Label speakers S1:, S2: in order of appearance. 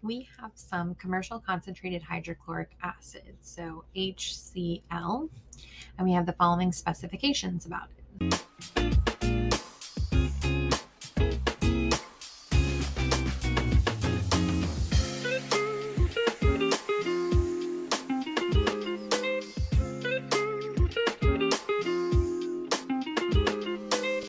S1: we have some commercial concentrated hydrochloric acid, so HCl, and we have the following specifications about it.